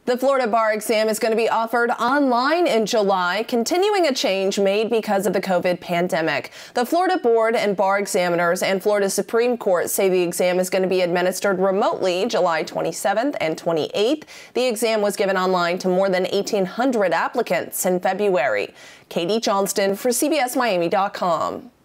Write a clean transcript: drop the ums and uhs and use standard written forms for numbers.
The Florida bar exam is going to be offered online in July, continuing a change made because of the COVID pandemic. The Florida Board and Bar Examiners and Florida Supreme Court say the exam is going to be administered remotely July 27th and 28th. The exam was given online to more than 1,800 applicants in February. Katie Johnston for CBSMiami.com.